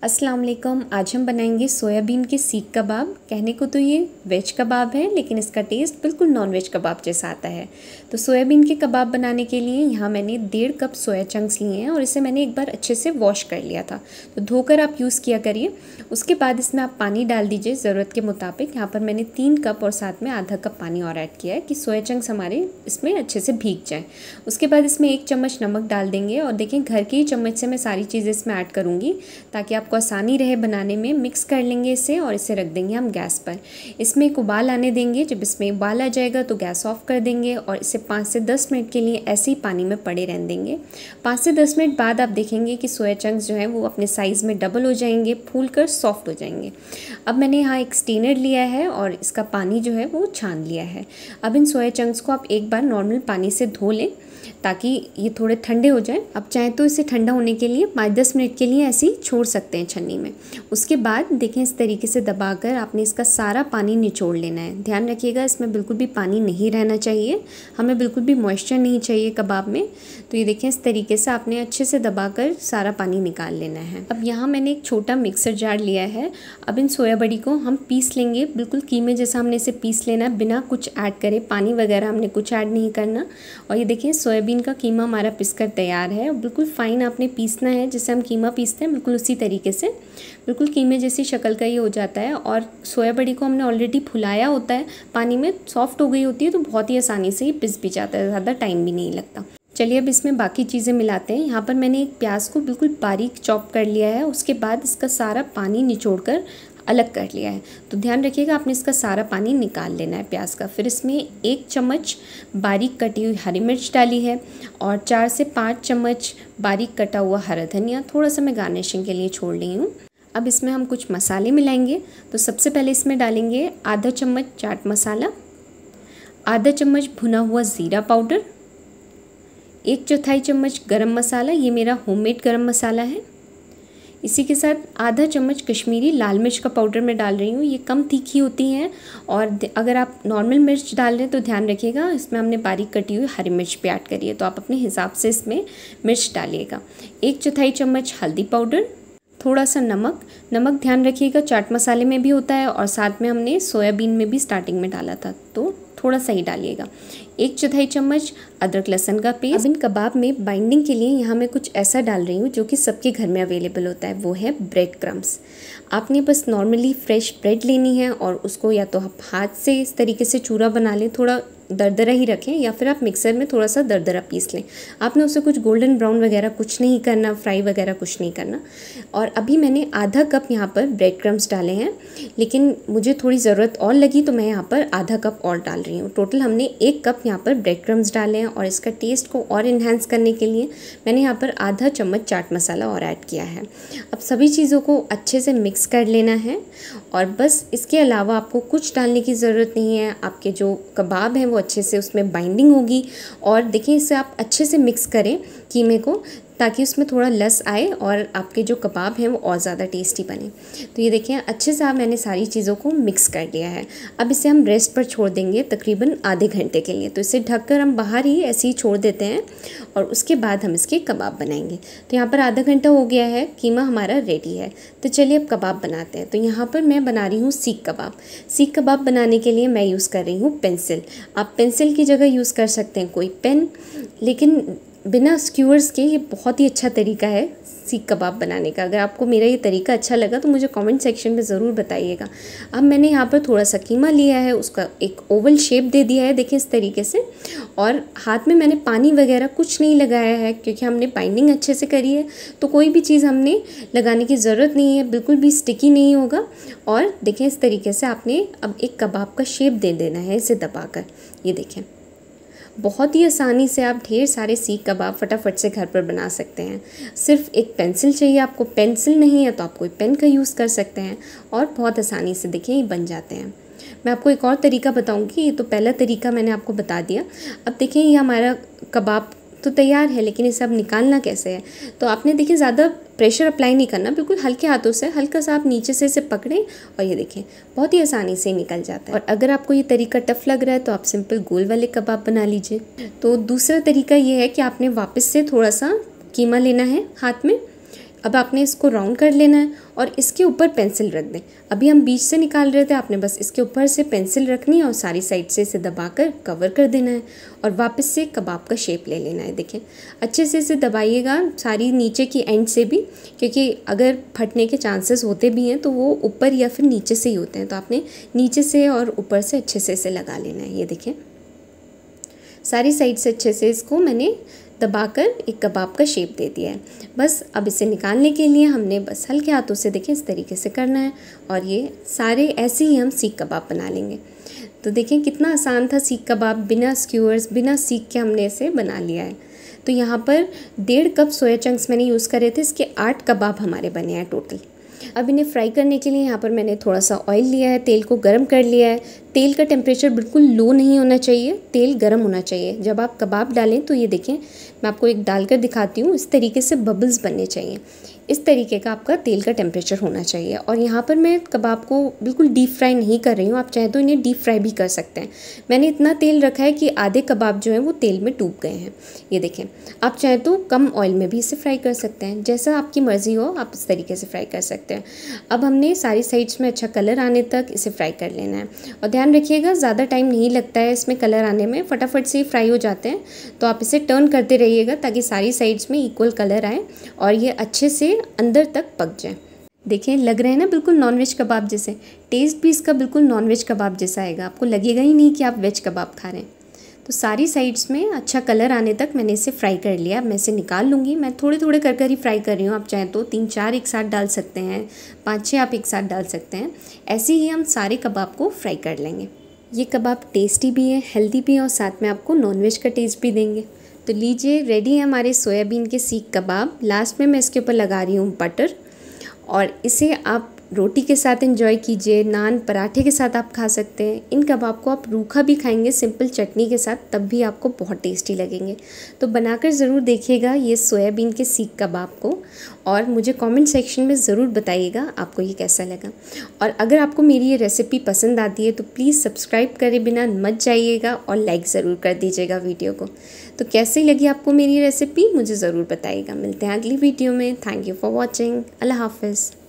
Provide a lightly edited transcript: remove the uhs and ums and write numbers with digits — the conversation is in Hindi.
अस्सलाम वालेकुम। आज हम बनाएंगे सोयाबीन के सीख कबाब। कहने को तो ये वेज कबाब है, लेकिन इसका टेस्ट बिल्कुल नॉन वेज कबाब जैसा आता है। तो सोयाबीन के कबाब बनाने के लिए यहाँ मैंने 1.5 कप सोया चंक्स लिए हैं और इसे मैंने एक बार अच्छे से वॉश कर लिया था। तो धोकर आप यूज़ किया करिए। उसके बाद इसमें आप पानी डाल दीजिए ज़रूरत के मुताबिक। यहाँ पर मैंने 3 कप और साथ में आधा कप पानी और ऐड किया है कि सोया चंक्स हमारे इसमें अच्छे से भीग जाएँ। उसके बाद इसमें 1 चम्मच नमक डाल देंगे और देखें घर के ही चम्मच से मैं सारी चीज़ें इसमें ऐड करूँगी ताकि आपको आसानी रहे बनाने में। मिक्स कर लेंगे इसे और इसे रख देंगे हम गैस पर। इसमें एक उबाल आने देंगे। जब इसमें उबाल आ जाएगा तो गैस ऑफ कर देंगे और इसे 5 से 10 मिनट के लिए ऐसे ही पानी में पड़े रहने देंगे। 5 से 10 मिनट बाद आप देखेंगे कि सोया चंक्स जो है वो अपने साइज़ में डबल हो जाएंगे, फूल कर सॉफ्ट हो जाएंगे। अब मैंने यहाँ एक स्टेनर लिया है और इसका पानी जो है वो छान लिया है। अब इन सोया चंक्स को आप एक बार नॉर्मल पानी से धो लें ताकि ये थोड़े ठंडे हो जाएं। अब चाहे तो इसे ठंडा होने के लिए 5-10 मिनट के लिए ऐसे ही छोड़ सकते हैं छन्नी में। उसके बाद देखें इस तरीके से दबाकर आपने इसका सारा पानी निचोड़ लेना है। ध्यान रखिएगा इसमें बिल्कुल भी पानी नहीं रहना चाहिए, हमें बिल्कुल भी मॉइस्चर नहीं चाहिए कबाब में। तो ये देखें इस तरीके से आपने अच्छे से दबाकर सारा पानी निकाल लेना है। अब यहाँ मैंने एक छोटा मिक्सर जार लिया है। अब इन सोया बड़ी को हम पीस लेंगे, बिल्कुल कीमे जैसा हमने इसे पीस लेना है, बिना कुछ ऐड करे। पानी वगैरह हमने कुछ ऐड नहीं करना। और ये देखिए सोयाबीन का कीमा हमारा पिसकर तैयार है। बिल्कुल फ़ाइन आपने पीसना है, जैसे हम कीमा पीसते हैं बिल्कुल उसी तरीके से। बिल्कुल कीमे जैसी शक्ल का ये हो जाता है। और सोया बड़ी को हमने ऑलरेडी फुलाया होता है पानी में, सॉफ्ट हो गई होती है, तो बहुत ही आसानी से ये पिस भी जाता है, ज़्यादा टाइम भी नहीं लगता। चलिए अब इसमें बाकी चीज़ें मिलाते हैं। यहाँ पर मैंने एक प्याज को बिल्कुल बारीक चॉप कर लिया है। उसके बाद इसका सारा पानी निचोड़कर अलग कर लिया है। तो ध्यान रखिएगा आपने इसका सारा पानी निकाल लेना है प्याज का। फिर इसमें 1 चम्मच बारीक कटी हुई हरी मिर्च डाली है और 4 से 5 चम्मच बारीक कटा हुआ हरा धनिया, थोड़ा सा मैं गार्निशिंग के लिए छोड़ ली हूँ। अब इसमें हम कुछ मसाले मिलाएंगे। तो सबसे पहले इसमें डालेंगे आधा चम्मच चाट मसाला, आधा चम्मच भुना हुआ ज़ीरा पाउडर, 1/4 चम्मच गरम मसाला, ये मेरा होममेड गरम मसाला है। इसी के साथ आधा चम्मच कश्मीरी लाल मिर्च का पाउडर मैं डाल रही हूँ। ये कम तीखी होती हैं और अगर आप नॉर्मल मिर्च डाल रहे हैं तो ध्यान रखिएगा इसमें हमने बारीक कटी हुई हरी मिर्च भी ऐड करी है, तो आप अपने हिसाब से इसमें मिर्च डालिएगा। 1/4 चम्मच हल्दी पाउडर, थोड़ा सा नमक ध्यान रखिएगा चाट मसाले में भी होता है और साथ में हमने सोयाबीन में भी स्टार्टिंग में डाला था, तो थोड़ा सा ही डालिएगा। 1/4 चम्मच अदरक लहसुन का पेस्ट। अब इन कबाब में बाइंडिंग के लिए यहाँ मैं कुछ ऐसा डाल रही हूँ जो कि सबके घर में अवेलेबल होता है, वो है ब्रेड क्रम्स। आपने बस नॉर्मली फ्रेश ब्रेड लेनी है और उसको या तो आप हाथ से इस तरीके से चूरा बना लें, थोड़ा दरदरा ही रखें, या फिर आप मिक्सर में थोड़ा सा दरदरा पीस लें। आपने उसे कुछ गोल्डन ब्राउन वगैरह कुछ नहीं करना, फ्राई वगैरह कुछ नहीं करना। और अभी मैंने आधा कप यहाँ पर ब्रेड क्रम्स डाले हैं, लेकिन मुझे थोड़ी ज़रूरत और लगी तो मैं यहाँ पर आधा कप और डाल रही हूँ। टोटल हमने 1 कप यहाँ पर ब्रेड क्रम्स डाले हैं और इसका टेस्ट को और इन्हेंस करने के लिए मैंने यहाँ पर आधा चम्मच चाट मसाला और ऐड किया है। अब सभी चीज़ों को अच्छे से मिक्स कर लेना है और बस इसके अलावा आपको कुछ डालने की ज़रूरत नहीं है। आपके जो कबाब हैं वो अच्छे से उसमें बाइंडिंग होगी। और देखिए इसे आप अच्छे से मिक्स करें कीमे को, ताकि उसमें थोड़ा लस आए और आपके जो कबाब हैं वो और ज़्यादा टेस्टी बने। तो ये देखिए अच्छे से मैंने सारी चीज़ों को मिक्स कर लिया है। अब इसे हम रेस्ट पर छोड़ देंगे तकरीबन आधे घंटे के लिए। तो इसे ढककर हम बाहर ही ऐसे ही छोड़ देते हैं और उसके बाद हम इसके कबाब बनाएंगे। तो यहाँ पर आधा घंटा हो गया है, कीमा हमारा रेडी है। तो चलिए अब कबाब बनाते हैं। तो यहाँ पर मैं बना रही हूँ सीख कबाब। सीख कबाब बनाने के लिए मैं यूज़ कर रही हूँ पेंसिल। आप पेंसिल की जगह यूज़ कर सकते हैं कोई पेन, लेकिन बिना स्क्यूअर्स के ये बहुत ही अच्छा तरीका है सीख कबाब बनाने का। अगर आपको मेरा ये तरीका अच्छा लगा तो मुझे कमेंट सेक्शन में ज़रूर बताइएगा। अब मैंने यहाँ पर थोड़ा सा कीमा लिया है, उसका एक ओवल शेप दे दिया है, देखिए इस तरीके से। और हाथ में मैंने पानी वगैरह कुछ नहीं लगाया है क्योंकि हमने बाइंडिंग अच्छे से करी है, तो कोई भी चीज़ हमने लगाने की ज़रूरत नहीं है, बिल्कुल भी स्टिकी नहीं होगा। और देखें इस तरीके से आपने अब एक कबाब का शेप दे देना है इसे दबाकर। ये देखें बहुत ही आसानी से आप ढेर सारे सीख कबाब फटाफट से घर पर बना सकते हैं। सिर्फ एक पेंसिल चाहिए आपको, पेंसिल नहीं है तो आप कोई पेन का यूज़ कर सकते हैं और बहुत आसानी से देखिए ये बन जाते हैं। मैं आपको एक और तरीका बताऊंगी, ये तो पहला तरीका मैंने आपको बता दिया। अब देखिए ये हमारा कबाब तो तैयार है, लेकिन इसे अब निकालना कैसे है। तो आपने देखिए ज़्यादा प्रेशर अप्लाई नहीं करना, बिल्कुल हल्के हाथों से हल्का सा आप नीचे से इसे पकड़ें और ये देखें बहुत ही आसानी से निकल जाता है। और अगर आपको ये तरीका टफ लग रहा है तो आप सिंपल गोल वाले कबाब बना लीजिए। तो दूसरा तरीका ये है कि आपने वापस से थोड़ा सा कीमा लेना है हाथ में, अब आपने इसको राउंड कर लेना है और इसके ऊपर पेंसिल रख दें। अभी हम बीच से निकाल रहे थे, आपने बस इसके ऊपर से पेंसिल रखनी है और सारी साइड से इसे दबाकर कवर कर देना है और वापस से कबाब का शेप ले लेना है। देखें अच्छे से इसे दबाइएगा सारी नीचे की एंड से भी, क्योंकि अगर फटने के चांसेस होते भी हैं तो वो ऊपर या फिर नीचे से ही होते हैं। तो आपने नीचे से और ऊपर से अच्छे से इसे लगा लेना है। ये देखें सारी साइड से अच्छे से इसको मैंने दबाकर एक कबाब का शेप दे दिया है। बस अब इसे निकालने के लिए हमने बस हल्के हाथों से देखें इस तरीके से करना है और ये सारे ऐसे ही हम सीख कबाब बना लेंगे। तो देखें कितना आसान था सीख कबाब, बिना स्क्यूअर्स बिना सीख के हमने इसे बना लिया है। तो यहाँ पर 1.5 कप सोया चंक्स मैंने यूज़ करे थे, इसके 8 कबाब हमारे बने हैं टोटल। अब इन्हें फ्राई करने के लिए यहाँ पर मैंने थोड़ा सा ऑयल लिया है, तेल को गर्म कर लिया है। तेल का टेम्परेचर बिल्कुल लो नहीं होना चाहिए, तेल गर्म होना चाहिए। जब आप कबाब डालें तो ये देखें मैं आपको एक डालकर दिखाती हूँ, इस तरीके से बबल्स बनने चाहिए। इस तरीके का आपका तेल का टेम्परेचर होना चाहिए। और यहाँ पर मैं कबाब को बिल्कुल डीप फ्राई नहीं कर रही हूँ, आप चाहें तो इन्हें डीप फ्राई भी कर सकते हैं। मैंने इतना तेल रखा है कि आधे कबाब जो हैं वो तेल में डूब गए हैं। ये देखें आप चाहें तो कम ऑयल में भी इसे फ्राई कर सकते हैं, जैसा आपकी मर्ज़ी हो आप इस तरीके से फ्राई कर सकते हैं। अब हमने सारी साइड्स में अच्छा कलर आने तक इसे फ्राई कर लेना है। और ध्यान रखिएगा ज़्यादा टाइम नहीं लगता है इसमें कलर आने में, फटाफट से ही फ्राई हो जाते हैं। तो आप इसे टर्न करते रहिएगा ताकि सारी साइड्स में इक्वल कलर आए और ये अच्छे से अंदर तक पक जाए। देखें लग रहे हैं ना बिल्कुल नॉनवेज कबाब जैसे, टेस्ट भी इसका बिल्कुल नॉनवेज कबाब जैसा आएगा, आपको लगेगा ही नहीं कि आप वेज कबाब खा रहे हैं। तो सारी साइड्स में अच्छा कलर आने तक मैंने इसे फ्राई कर लिया। अब मैं इसे निकाल लूँगी। मैं थोड़े थोड़े कर ही फ्राई कर रही हूँ, आप चाहें तो 3-4 एक साथ डाल सकते हैं, 5-6 आप एक साथ डाल सकते हैं। ऐसे ही हम सारे कबाब को फ्राई कर लेंगे। ये कबाब टेस्टी भी है, हेल्दी भी है और साथ में आपको नॉनवेज का टेस्ट भी देंगे। तो लीजिए रेडी है हमारे सोयाबीन के सीख कबाब। लास्ट में मैं इसके ऊपर लगा रही हूँ बटर और इसे आप रोटी के साथ एंजॉय कीजिए, नान पराठे के साथ आप खा सकते हैं। इन कबाब को आप रूखा भी खाएंगे सिंपल चटनी के साथ, तब भी आपको बहुत टेस्टी लगेंगे। तो बनाकर ज़रूर देखिएगा ये सोयाबीन के सीख कबाब को और मुझे कमेंट सेक्शन में ज़रूर बताइएगा आपको ये कैसा लगा। और अगर आपको मेरी ये रेसिपी पसंद आती है तो प्लीज़ सब्सक्राइब करे बिना मत जाइएगा और लाइक ज़रूर कर दीजिएगा वीडियो को। तो कैसी लगी आपको मेरी रेसिपी मुझे ज़रूर बताइएगा। मिलते हैं अगली वीडियो में। Thank you for watching. अल्लाह हाफिज़।